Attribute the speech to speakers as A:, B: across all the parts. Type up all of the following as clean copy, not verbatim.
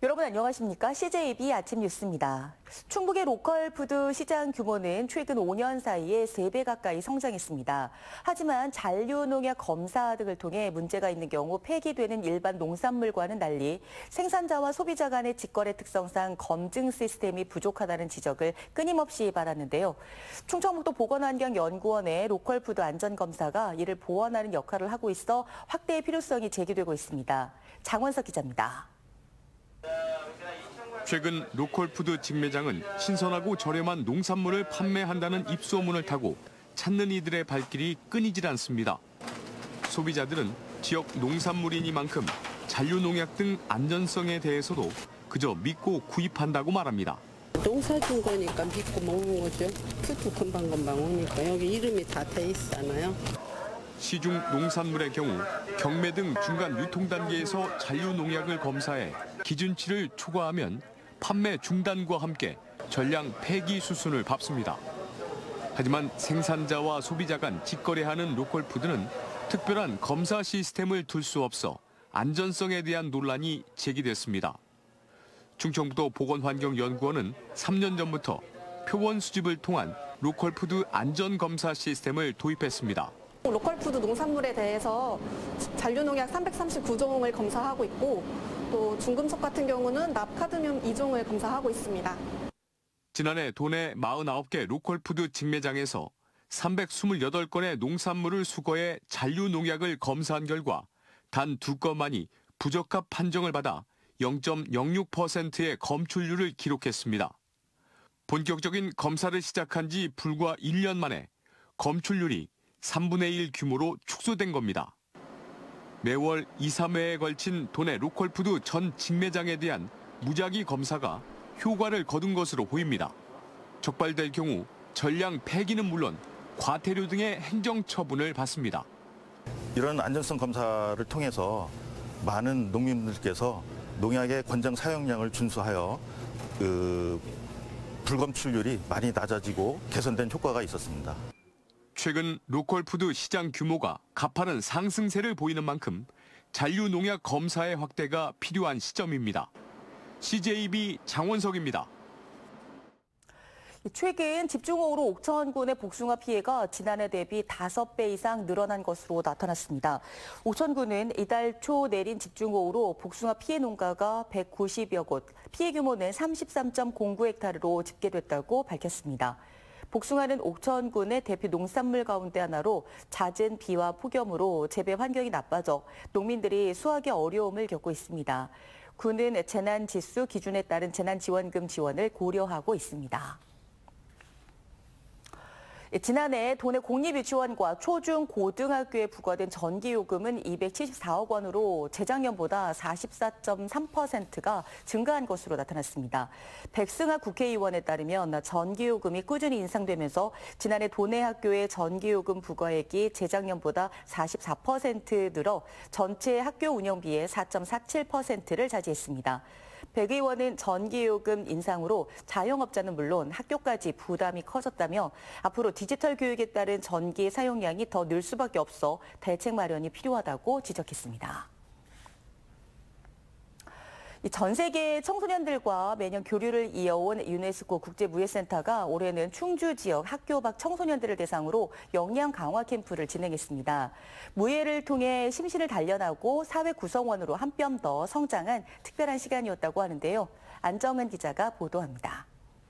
A: 여러분 안녕하십니까? CJB 아침 뉴스입니다. 충북의 로컬 푸드 시장 규모는 최근 5년 사이에 3배 가까이 성장했습니다. 하지만 잔류농약 검사 등을 통해 문제가 있는 경우 폐기되는 일반 농산물과는 달리 생산자와 소비자 간의 직거래 특성상 검증 시스템이 부족하다는 지적을 끊임없이 받았는데요. 충청북도 보건환경연구원의 로컬 푸드 안전검사가 이를 보완하는 역할을 하고 있어 확대의 필요성이 제기되고 있습니다. 장원석 기자입니다.
B: 최근 로컬푸드 직매장은 신선하고 저렴한 농산물을 판매한다는 입소문을 타고 찾는 이들의 발길이 끊이질 않습니다. 소비자들은 지역 농산물이니만큼 잔류농약 등 안전성에 대해서도 그저 믿고 구입한다고 말합니다.
C: 농사 준 거니까 믿고 먹는 거죠. 푸드 금방금방 오니까 여기 이름이 다 돼 있잖아요.
B: 시중 농산물의 경우 경매 등 중간 유통 단계에서 잔류농약을 검사해 기준치를 초과하면 판매 중단과 함께 전량 폐기 수순을 밟습니다. 하지만 생산자와 소비자 간 직거래하는 로컬푸드는 특별한 검사 시스템을 둘 수 없어 안전성에 대한 논란이 제기됐습니다. 충청북도 보건환경연구원은 3년 전부터 표본 수집을 통한 로컬푸드 안전검사 시스템을 도입했습니다.
D: 로컬푸드 농산물에 대해서 잔류농약 339종을 검사하고 있고 또 중금속 같은 경우는 납카드뮴 2종을 검사하고 있습니다.
B: 지난해 도내 49개 로컬푸드 직매장에서 328건의 농산물을 수거해 잔류농약을 검사한 결과 단 2건만이 부적합 판정을 받아 0.06%의 검출률을 기록했습니다. 본격적인 검사를 시작한 지 불과 1년 만에 검출률이 3분의 1 규모로 축소된 겁니다. 매월 2, 3회에 걸친 도내 로컬푸드 전 직매장에 대한 무작위 검사가 효과를 거둔 것으로 보입니다. 적발될 경우 전량 폐기는 물론 과태료 등의 행정처분을 받습니다.
E: 이런 안전성 검사를 통해서 많은 농민분들께서 농약의 권장 사용량을 준수하여 불검출률이 많이 낮아지고 개선된 효과가 있었습니다.
B: 최근 로컬푸드 시장 규모가 가파른 상승세를 보이는 만큼 잔류농약 검사의 확대가 필요한 시점입니다. CJB 장원석입니다.
A: 최근 집중호우로 옥천군의 복숭아 피해가 지난해 대비 5배 이상 늘어난 것으로 나타났습니다. 옥천군은 이달 초 내린 집중호우로 복숭아 피해 농가가 190여 곳, 피해 규모는 33.09헥타르로 집계됐다고 밝혔습니다. 복숭아는 옥천군의 대표 농산물 가운데 하나로 잦은 비와 폭염으로 재배 환경이 나빠져 농민들이 수확에 어려움을 겪고 있습니다. 군은 재난지수 기준에 따른 재난지원금 지원을 고려하고 있습니다. 지난해 도내 공립유치원과 초중 고등학교에 부과된 전기요금은 274억 원으로 재작년보다 44.3%가 증가한 것으로 나타났습니다. 백승하 국회의원에 따르면 전기요금이 꾸준히 인상되면서 지난해 도내 학교의 전기요금 부과액이 재작년보다 44% 늘어 전체 학교 운영비의 4.47%를 차지했습니다. 백 의원은 전기요금 인상으로 자영업자는 물론 학교까지 부담이 커졌다며 앞으로 디지털 교육에 따른 전기 사용량이 더 늘 수밖에 없어 대책 마련이 필요하다고 지적했습니다. 전 세계 청소년들과 매년 교류를 이어온 유네스코 국제무예센터가 올해는 충주 지역 학교 밖 청소년들을 대상으로 역량 강화 캠프를 진행했습니다. 무예를 통해 심신을 단련하고 사회 구성원으로 한 뼘 더 성장한 특별한 시간이었다고 하는데요. 안정은 기자가 보도합니다.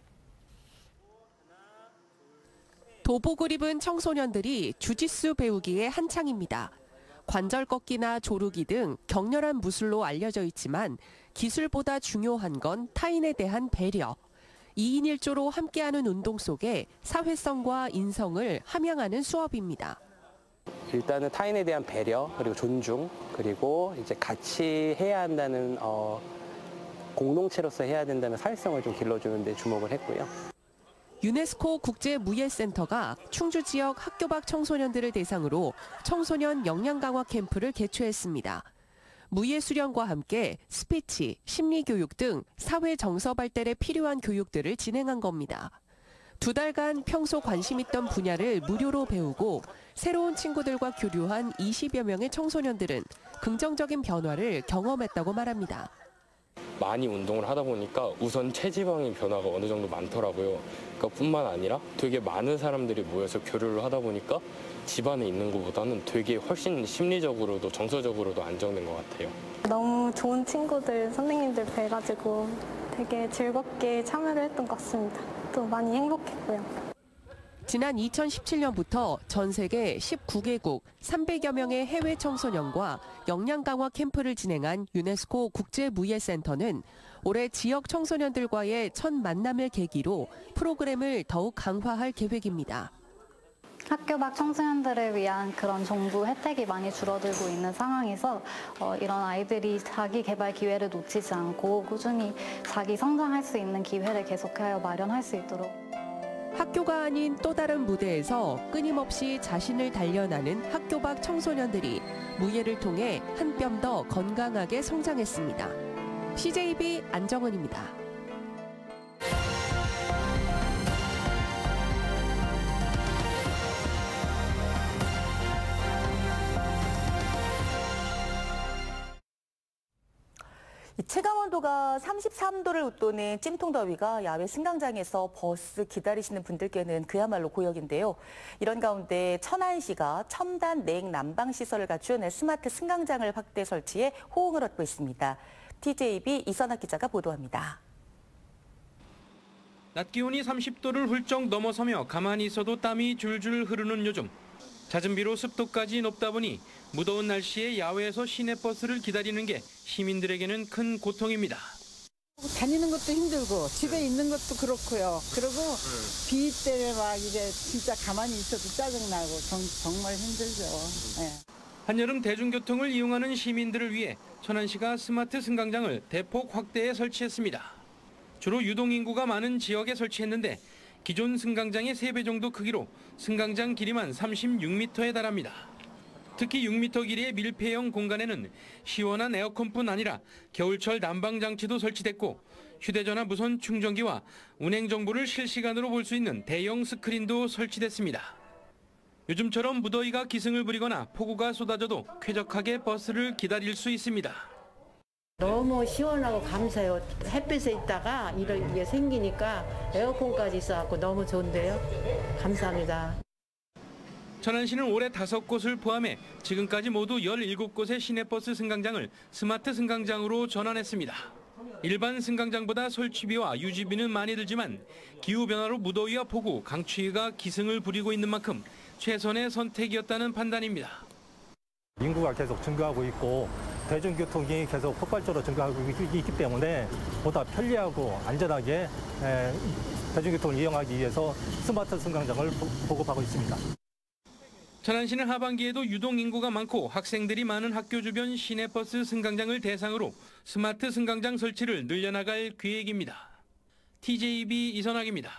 F: 도복을 입은 청소년들이 주짓수 배우기에 한창입니다. 관절 꺾기나 조르기 등 격렬한 무술로 알려져 있지만 기술보다 중요한 건 타인에 대한 배려. 2인 1조로 함께하는 운동 속에 사회성과 인성을 함양하는 수업입니다.
G: 일단은 타인에 대한 배려, 그리고 존중, 그리고 이제 같이 해야 한다는 공동체로서 해야 된다는 사회성을 좀 길러주는 데 주목을 했고요.
F: 유네스코 국제무예센터가 충주 지역 학교 밖 청소년들을 대상으로 청소년 역량 강화 캠프를 개최했습니다. 무예 수련과 함께 스피치, 심리교육 등 사회 정서 발달에 필요한 교육들을 진행한 겁니다. 2달간 평소 관심 있던 분야를 무료로 배우고 새로운 친구들과 교류한 20여 명의 청소년들은 긍정적인 변화를 경험했다고 말합니다.
H: 많이 운동을 하다 보니까 우선 체지방의 변화가 어느 정도 많더라고요. 그러니까 뿐만 아니라 되게 많은 사람들이 모여서 교류를 하다 보니까 집안에 있는 것보다는 되게 훨씬 심리적으로도 정서적으로도 안정된 것 같아요.
I: 너무 좋은 친구들, 선생님들 뵈가지고 되게 즐겁게 참여를 했던 것 같습니다. 또 많이 행복했고요.
F: 지난 2017년부터 전 세계 19개국 300여 명의 해외 청소년과 역량 강화 캠프를 진행한 유네스코 국제무예센터는 올해 지역 청소년들과의 첫 만남을 계기로 프로그램을 더욱 강화할 계획입니다.
J: 학교 밖 청소년들을 위한 그런 정부 혜택이 많이 줄어들고 있는 상황에서 이런 아이들이 자기 개발 기회를 놓치지 않고 꾸준히 자기 성장할 수 있는 기회를 계속하여 마련할 수 있도록.
F: 학교가 아닌 또 다른 무대에서 끊임없이 자신을 단련하는 학교 밖 청소년들이 무예를 통해 한 뼘 더 건강하게 성장했습니다. CJB 안정은입니다.
A: 체감 온도가 33도를 웃도는 찜통 더위가 야외 승강장에서 버스 기다리시는 분들께는 그야말로 고역인데요. 이런 가운데 천안시가 첨단 냉 난방 시설을 갖춘 스마트 승강장을 확대 설치해 호응을 얻고 있습니다. TJB 이선학 기자가 보도합니다.
K: 낮 기온이 30도를 훌쩍 넘어서며 가만히 있어도 땀이 줄줄 흐르는 요즘. 잦은 비로 습도까지 높다 보니 무더운 날씨에 야외에서 시내버스를 기다리는 게 시민들에게는 큰 고통입니다.
L: 다니는 것도 힘들고 집에 있는 것도 그렇고요. 그리고 비 때문에 막 이제 진짜 가만히 있어도 짜증나고 정말 힘들죠. 네.
K: 한여름 대중교통을 이용하는 시민들을 위해 천안시가 스마트 승강장을 대폭 확대해 설치했습니다. 주로 유동인구가 많은 지역에 설치했는데 기존 승강장의 3배 정도 크기로 승강장 길이만 36m에 달합니다. 특히 6m 길이의 밀폐형 공간에는 시원한 에어컨뿐 아니라 겨울철 난방 장치도 설치됐고 휴대전화 무선 충전기와 운행 정보를 실시간으로 볼 수 있는 대형 스크린도 설치됐습니다. 요즘처럼 무더위가 기승을 부리거나 폭우가 쏟아져도 쾌적하게 버스를 기다릴 수 있습니다.
M: 너무 시원하고 감사해요. 햇빛에 있다가 이런 게 생기니까 에어컨까지 있어갖고 너무 좋은데요. 감사합니다.
K: 천안시는 올해 5곳을 포함해 지금까지 모두 17곳의 시내버스 승강장을 스마트 승강장으로 전환했습니다. 일반 승강장보다 설치비와 유지비는 많이 들지만 기후변화로 무더위와 폭우, 강추위가 기승을 부리고 있는 만큼 최선의 선택이었다는 판단입니다.
N: 인구가 계속 증가하고 있고 대중교통이 계속 폭발적으로 증가하고 있기 때문에 보다 편리하고 안전하게 대중교통을 이용하기 위해서 스마트 승강장을 보급하고 있습니다.
K: 천안시는 하반기에도 유동인구가 많고 학생들이 많은 학교 주변 시내버스 승강장을 대상으로 스마트 승강장 설치를 늘려나갈 계획입니다. TJB 이선학입니다.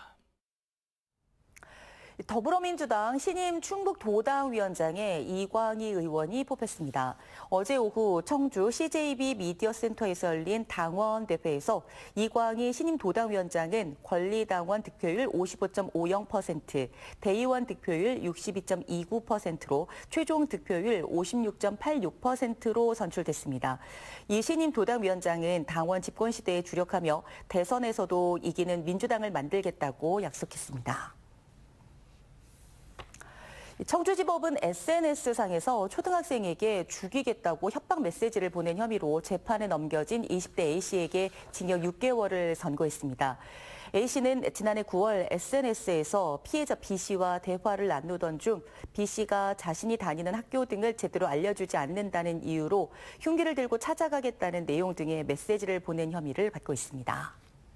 A: 더불어민주당 신임 충북도당위원장에 이광희 의원이 뽑혔습니다. 어제 오후 청주 CJB 미디어센터에서 열린 당원 대회에서 이광희 신임 도당위원장은 권리당원 득표율 55.50%, 대의원 득표율 62.29%로 최종 득표율 56.86%로 선출됐습니다. 이 신임 도당위원장은 당원 집권 시대에 주력하며 대선에서도 이기는 민주당을 만들겠다고 약속했습니다. 청주지법은 SNS상에서 초등학생에게 죽이겠다고 협박 메시지를 보낸 혐의로 재판에 넘겨진 20대 A씨에게 징역 6개월을 선고했습니다. A씨는 지난해 9월 SNS에서 피해자 B씨와 대화를 나누던 중 B씨가 자신이 다니는 학교 등을 제대로 알려주지 않는다는 이유로 흉기를 들고 찾아가겠다는 내용 등의 메시지를 보낸 혐의를 받고 있습니다.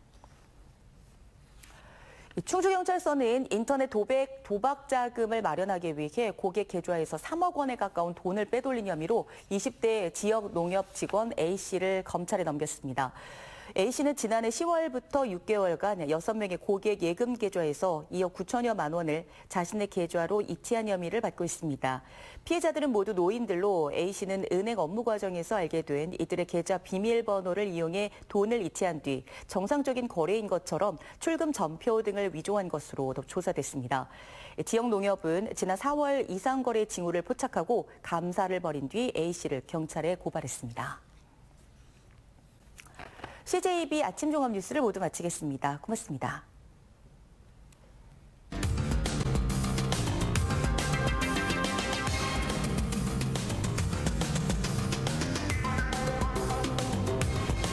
A: 충주경찰서는 인터넷 도박 자금을 마련하기 위해 고객 계좌에서 3억 원에 가까운 돈을 빼돌린 혐의로 20대 지역 농협 직원 A씨를 검찰에 넘겼습니다. A씨는 지난해 10월부터 6개월간 6명의 고객 예금 계좌에서 2억 9천여만 원을 자신의 계좌로 이체한 혐의를 받고 있습니다. 피해자들은 모두 노인들로 A씨는 은행 업무 과정에서 알게 된 이들의 계좌 비밀번호를 이용해 돈을 이체한 뒤 정상적인 거래인 것처럼 출금 전표 등을 위조한 것으로 조사됐습니다. 지역 농협은 지난 4월 이상거래 징후를 포착하고 감사를 벌인 뒤 A씨를 경찰에 고발했습니다. CJB 아침 종합 뉴스를 모두 마치겠습니다. 고맙습니다.